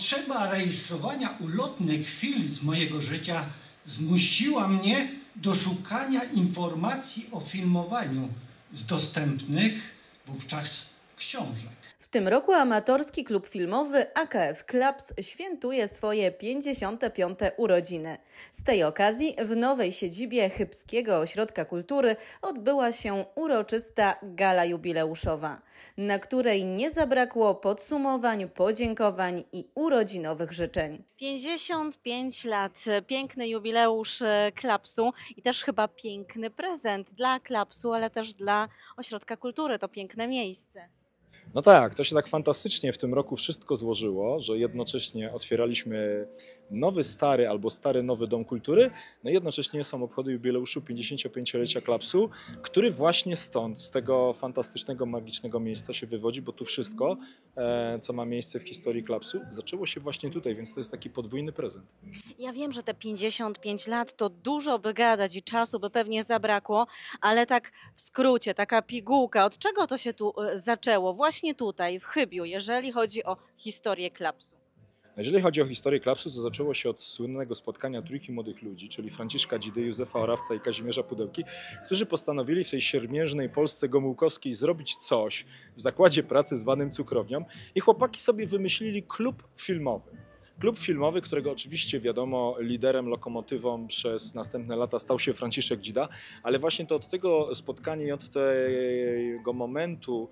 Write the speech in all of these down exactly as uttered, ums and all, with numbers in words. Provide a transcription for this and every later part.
Potrzeba rejestrowania ulotnych chwil z mojego życia zmusiła mnie do szukania informacji o filmowaniu z dostępnych wówczas książek. W tym roku amatorski klub filmowy A K F Klaps świętuje swoje pięćdziesiąte piąte urodziny. Z tej okazji w nowej siedzibie Chybskiego Ośrodka Kultury odbyła się uroczysta gala jubileuszowa, na której nie zabrakło podsumowań, podziękowań i urodzinowych życzeń. pięćdziesiąt pięć lat, piękny jubileusz Klapsu i też chyba piękny prezent dla Klapsu, ale też dla Ośrodka Kultury. To piękne miejsce. No tak, to się tak fantastycznie w tym roku wszystko złożyło, że jednocześnie otwieraliśmy nowy, stary albo stary, nowy Dom Kultury, no i jednocześnie są obchody jubileuszu pięćdziesięciopięciolecia Klapsu, który właśnie stąd, z tego fantastycznego, magicznego miejsca się wywodzi, bo tu wszystko, co ma miejsce w historii Klapsu, zaczęło się właśnie tutaj, więc to jest taki podwójny prezent. Ja wiem, że te pięćdziesiąt pięć lat to dużo by gadać i czasu by pewnie zabrakło, ale tak w skrócie, taka pigułka, od czego to się tu zaczęło? Właśnie tutaj, w Chybiu, jeżeli chodzi o historię Klapsu. Jeżeli chodzi o historię Klapsu, to zaczęło się od słynnego spotkania trójki młodych ludzi, czyli Franciszka Dzidy, Józefa Orawca i Kazimierza Pudełki, którzy postanowili w tej siermierznej Polsce gomułkowskiej zrobić coś w zakładzie pracy zwanym cukrownią i chłopaki sobie wymyślili klub filmowy. Klub filmowy, którego oczywiście wiadomo liderem, lokomotywą przez następne lata stał się Franciszek Dzida, ale właśnie to od tego spotkania i od tego momentu,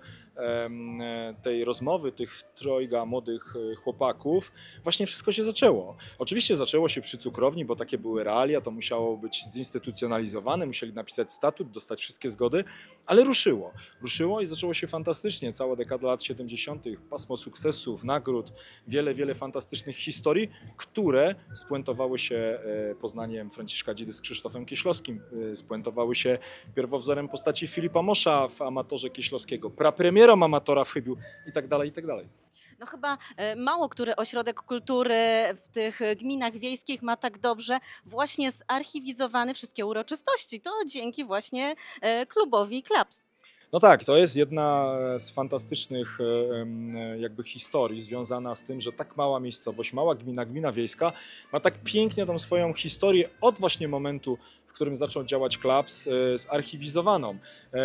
tej rozmowy tych trojga młodych chłopaków właśnie wszystko się zaczęło. Oczywiście zaczęło się przy cukrowni, bo takie były realia, to musiało być zinstytucjonalizowane, musieli napisać statut, dostać wszystkie zgody, ale ruszyło. Ruszyło i zaczęło się fantastycznie. Cała dekada lat siedemdziesiątych, pasmo sukcesów, nagród, wiele, wiele fantastycznych historii, które spuentowały się poznaniem Franciszka Dzidy z Krzysztofem Kieślowskim, spuentowały się pierwowzorem postaci Filipa Mosza w Amatorze Kieślowskiego, prapremierą amatora w Chybiu i tak dalej, i tak dalej. No chyba mało który ośrodek kultury w tych gminach wiejskich ma tak dobrze właśnie zarchiwizowane wszystkie uroczystości. To dzięki właśnie klubowi Klaps. No tak, to jest jedna z fantastycznych jakby historii związana z tym, że tak mała miejscowość, mała gmina, gmina wiejska ma tak pięknie tą swoją historię od właśnie momentu, w którym zaczął działać Klaps, zarchiwizowaną.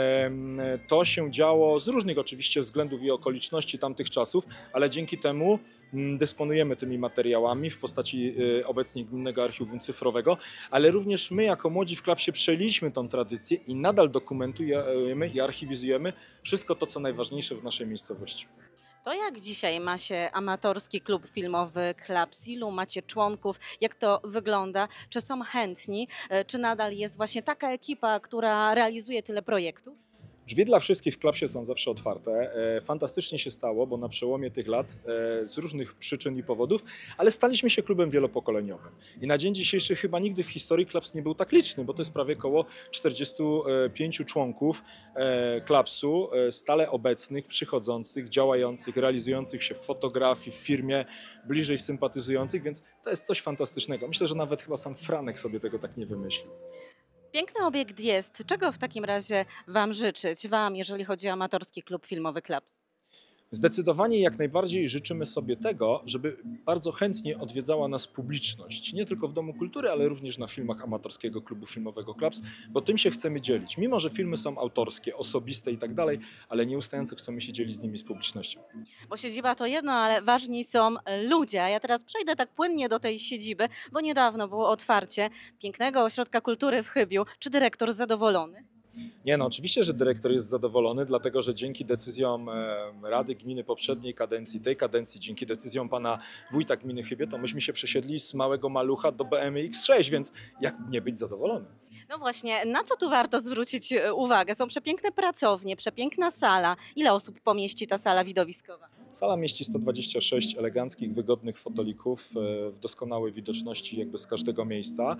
To się działo z różnych oczywiście względów i okoliczności tamtych czasów, ale dzięki temu dysponujemy tymi materiałami w postaci obecnie Gminnego Archiwum Cyfrowego, ale również my jako młodzi w Klapsie przejęliśmy tą tradycję i nadal dokumentujemy i archiwizujemy wszystko to, co najważniejsze w naszej miejscowości. To jak dzisiaj ma się amatorski klub filmowy Klaps? Ilu macie członków? Jak to wygląda? Czy są chętni? Czy nadal jest właśnie taka ekipa, która realizuje tyle projektów? Drzwi dla wszystkich w Klapsie są zawsze otwarte. Fantastycznie się stało, bo na przełomie tych lat z różnych przyczyn i powodów, ale staliśmy się klubem wielopokoleniowym. I na dzień dzisiejszy chyba nigdy w historii Klaps nie był tak liczny, bo to jest prawie około czterdziestu pięciu członków Klapsu, stale obecnych, przychodzących, działających, realizujących się w fotografii, w firmie, bliżej sympatyzujących, więc to jest coś fantastycznego. Myślę, że nawet chyba sam Franek sobie tego tak nie wymyślił. Piękny obiekt jest. Czego w takim razie Wam życzyć? Wam, jeżeli chodzi o amatorski klub filmowy Klaps? Zdecydowanie jak najbardziej życzymy sobie tego, żeby bardzo chętnie odwiedzała nas publiczność. Nie tylko w Domu Kultury, ale również na filmach amatorskiego klubu filmowego Klaps, bo tym się chcemy dzielić. Mimo że filmy są autorskie, osobiste i tak dalej, ale nieustająco chcemy się dzielić z nimi z publicznością. Bo siedziba to jedno, ale ważni są ludzie. A ja teraz przejdę tak płynnie do tej siedziby, bo niedawno było otwarcie pięknego ośrodka kultury w Chybiu. Czy dyrektor zadowolony? Nie, no oczywiście, że dyrektor jest zadowolony, dlatego że dzięki decyzjom Rady Gminy poprzedniej kadencji, tej kadencji, dzięki decyzjom pana wójta gminy Chybie, to myśmy się przesiedli z małego malucha do B M X sześć, więc jak nie być zadowolonym? No właśnie, na co tu warto zwrócić uwagę? Są przepiękne pracownie, przepiękna sala. Ile osób pomieści ta sala widowiskowa? Sala mieści sto dwadzieścia sześć eleganckich, wygodnych fotelików w doskonałej widoczności jakby z każdego miejsca.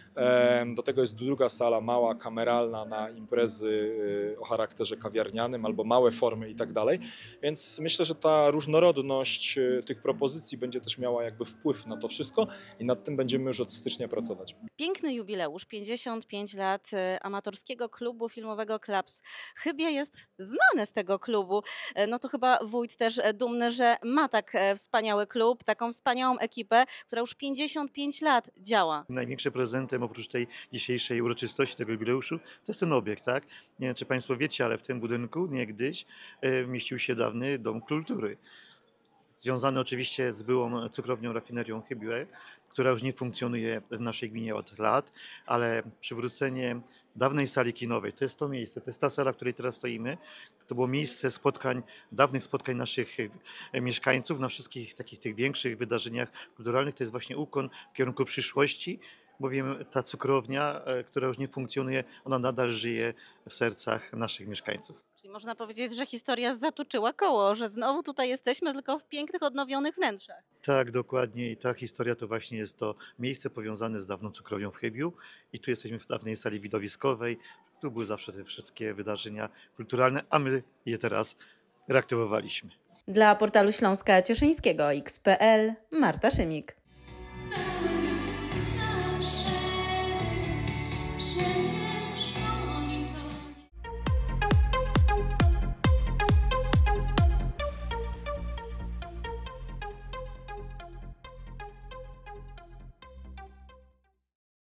Do tego jest druga sala, mała, kameralna na imprezy o charakterze kawiarnianym albo małe formy i tak dalej. Więc myślę, że ta różnorodność tych propozycji będzie też miała jakby wpływ na to wszystko i nad tym będziemy już od stycznia pracować. Piękny jubileusz, pięćdziesiąt pięć lat amatorskiego klubu filmowego Klaps. Chybie jest znane z tego klubu. No to chyba wójt też dumny, że ma tak e, wspaniały klub, taką wspaniałą ekipę, która już pięćdziesiąt pięć lat działa. Największym prezentem oprócz tej dzisiejszej uroczystości, tego jubileuszu, to jest ten obiekt, tak? Nie wiem, czy Państwo wiecie, ale w tym budynku niegdyś e, mieścił się dawny Dom Kultury. Związany oczywiście z byłą cukrownią rafinerią Chybiłę, która już nie funkcjonuje w naszej gminie od lat, ale przywrócenie dawnej sali kinowej, to jest to miejsce, to jest ta sala, w której teraz stoimy. To było miejsce spotkań, dawnych spotkań naszych e, mieszkańców na wszystkich takich tych większych wydarzeniach kulturalnych. To jest właśnie ukłon w kierunku przyszłości, bowiem ta cukrownia, e, która już nie funkcjonuje, ona nadal żyje w sercach naszych mieszkańców. Czyli można powiedzieć, że historia zatoczyła koło, że znowu tutaj jesteśmy, tylko w pięknych, odnowionych wnętrzach. Tak, dokładnie. I ta historia to właśnie jest to miejsce powiązane z dawną cukrownią w Chybiu. I tu jesteśmy w dawnej sali widowiskowej. Tu były zawsze te wszystkie wydarzenia kulturalne, a my je teraz reaktywowaliśmy. Dla portalu Śląska Cieszyńskiego X kropka P L Marta Szymik.